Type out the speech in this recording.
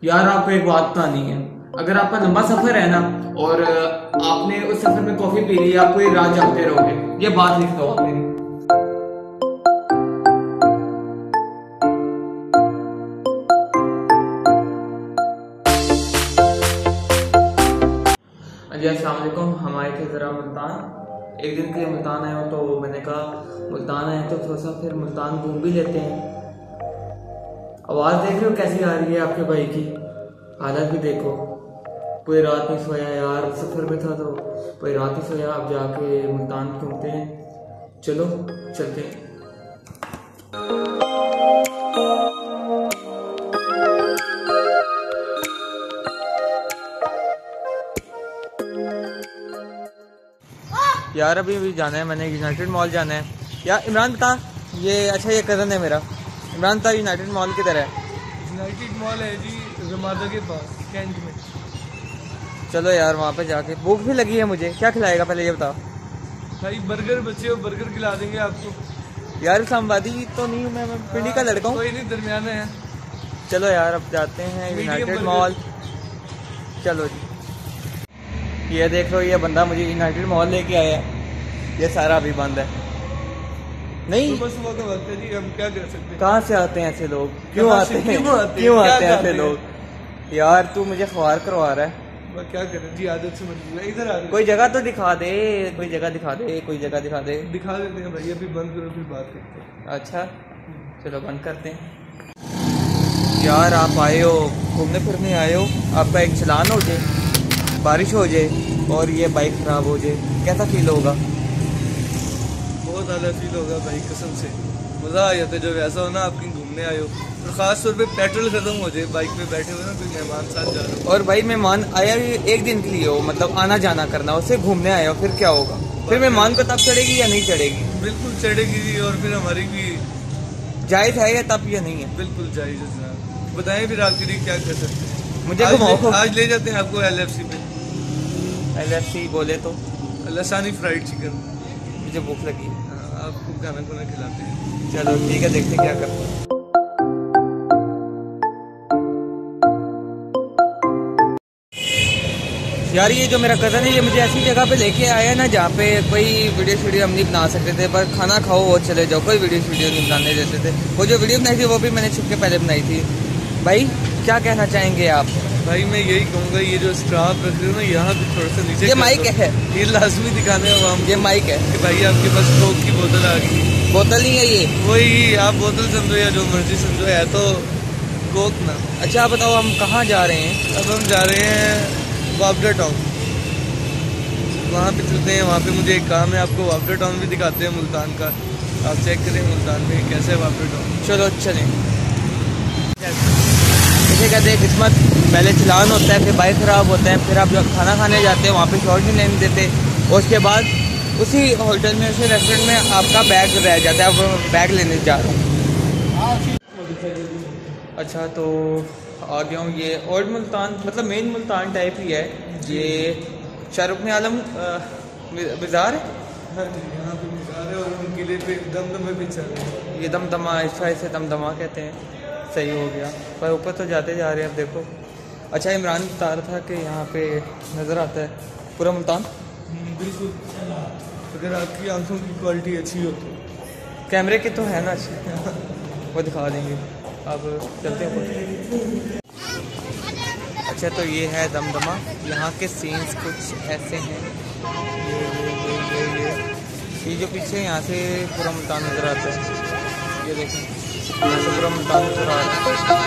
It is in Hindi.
यार आपको एक बात बतानी है, अगर आपका लंबा सफर है ना और आपने उस सफर में कॉफी पी ली, आप पूरी रात जागते रहोगे। ये बात लिख दो आप मेरी। जी अस्सलाम वालेकुम। हम आए थे ज़रा मुल्तान, एक दिन के लिए मुल्तान आए हो तो मैंने कहा मुल्तान आए तो थोड़ा सा फिर मुल्तान घूम भी लेते हैं। आवाज़ देख रहे हो कैसी आ रही है आपके भाई की, हालत भी देखो। पूरी रात नहीं सोया यार, सफ़र में था तो पूरी रात नहीं सोया। अब जाके मुल्तान घूमते हैं, चलो चलते हैं। यार अभी जाना है, मैंने यूनाइटेड मॉल जाना है। यार इमरान बता, ये अच्छा ये कज़न है मेरा। इमरान बता यूनाइटेड मॉल किधर है? यूनाइटेड मॉल है जी रमादा के पास कैंट में। चलो यार वहाँ पे जाके, भूख भी लगी है मुझे। क्या खिलाएगा पहले ये बताओ। भाई बर्गर बचे हो, बर्गर खिला देंगे आपको। यार इस्लामाबादी तो नहीं हूँ मैं पिंडी का लड़का हूँ। कोई नहीं, दरमियाना है। चलो यार अब जाते हैं यूनाइटेड मॉल। चलो जी, ये देख लो, ये बंदा मुझे यूनाइटेड मॉल लेके आया है। ये सारा अभी बंद है। नहीं सुबह सुबह का वक्त है जी, हम क्या कर सकते हैं। कहाँ से आते हैं ऐसे लोग? क्यों आते हैं ऐसे लोग? यार तू मुझे ख्वार करवा रहा है। मैं क्या करें जी, आदत से मजबूर है। इधर आ रहे कोई जगह तो दिखा दे, कोई जगह दिखा दे, कोई जगह दिखा दे। दिखा देते हैं भाई, अभी बंद करो फिर बात करते हैं। अच्छा चलो बंद करते हैं। यार आप आए हो, घूमने फिरने आए हो, आपका एक चलान हो जाए, बारिश हो जाए और ये बाइक खराब हो जाए, कैसा फील होगा? बहुत ज़्यादा फील होगा भाई, कसम से मज़ा आ जाता है जब ऐसा हो ना, आप कहीं घूमने आए हो और ख़ास तौर पे पेट्रोल खत्म हो जाए, बाइक पे बैठे हुए ना, कोई मेहमान साथ जा रहे हो। और भाई मेहमान आया एक दिन के लिए हो, मतलब आना जाना करना, उससे घूमने आए हो, फिर क्या होगा? फिर मेहमान को तब चढ़ेगी या नहीं चढ़ेगी? बिल्कुल चढ़ेगी जी, और फिर हमारी भी जायज़ है या तब या नहीं है? बिल्कुल जायज़ है जनाब। बताएं फिर आपके लिए क्या कर सकते हैं। मुझे घुमाओ। आज ले जाते हैं आपको LFC पे। LFC बोले तो लसानी फ्राइड चिकन। मुझे भूख लगी है। आपको खाना खुना खिलाते हैं। चलो ठीक है, देखते हैं क्या करते हैं। यार ये जो मेरा कज़न है, ये मुझे ऐसी जगह पे लेके आया है ना जहाँ पे कोई वीडियो हम नहीं बना सकते थे, पर खाना खाओ और चले जाओ, कोई वीडियो नहीं बनाने देते थे। वो जो वीडियो बनाई थी वो भी मैंने छुप के पहले बनाई थी। भाई क्या कहना चाहेंगे आप? भाई मैं यही कहूँगा, ये जो स्ट्राप रख रहे हो ना यहाँ पे थोड़ा सा नीचे, ये माइक है, ये लाजमी दिखाने हो हम। ये माइक है कि भाई आपके पास कोक की बोतल आ गई। बोतल नहीं है ये, वही आप बोतल समझो या जो मर्जी समझो, है तो कोक ना। अच्छा आप बताओ हम कहाँ जा रहे हैं? अब हम जा रहे हैं वापडा टाउन, वहाँ पे चलते हैं। वहाँ पे मुझे एक काम है, आपको वापडा टाउन भी दिखाते हैं मुल्तान का। आप चेक करें मुल्तान में कैसे है वापडा टाउन। चलो चलें। इसे कहते हैं किस्मत, पहले चलान होता है, फिर बाइक ख़राब होता है, फिर आप जब खाना खाने जाते हैं वहाँ पे शॉर्ट नहीं लेने देते, और उसके बाद उसी होटल में, उसी रेस्टोरेंट में आपका बैग रह जाता है। अब बैग लेने जा रहा हूँ। अच्छा तो आ गया हूँ। ये ओल्ड मुल्तान, मतलब मेन मुल्तान टाइप ही है। ये शाहरुख आलम बाज़ार है। हाँ जी, यहाँ पे मज़ार है और हम किले पे दमदमा पे चल रहे हैं। ये दमदमा, इसे दमदमा कहते हैं। सही हो गया, पर ऊपर तो जाते जा रहे हैं। अब देखो, अच्छा इमरान बता रहा था कि यहाँ पे नज़र आता है पूरा मुल्तान। बिल्कुल, अगर आपकी आंखों की क्वालिटी अच्छी हो तो। कैमरे की तो है ना अच्छी, वो दिखा देंगे। अब चलते हैं। अच्छा तो ये है दमदमा, यहाँ के सीन्स कुछ ऐसे हैं। ये जो पीछे यहाँ से पूरा मुल्तान नज़र आता है, ये देखें, यहाँ से पूरा मुल्तान नज़र आ रहा है।